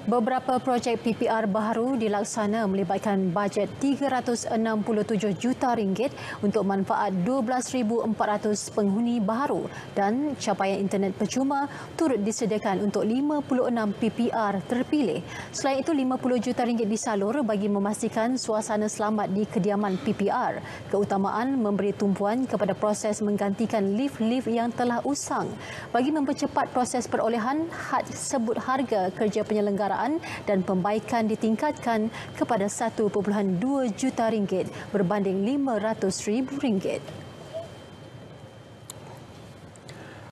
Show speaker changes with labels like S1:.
S1: Beberapa projek PPR baharu dilaksana melibatkan bajet RM367 juta untuk manfaat 12,400 penghuni baharu dan capaian internet percuma turut disediakan untuk 56 PPR terpilih. Selain itu, RM50 juta disalur bagi memastikan suasana selamat di kediaman PPR. Keutamaan memberi tumpuan kepada proses menggantikan lift-lift yang telah usang bagi mempercepat proses perolehan had sebut harga kerja penyelenggaraan dan pembaikan ditingkatkan kepada RM1.2 juta berbanding RM500,000.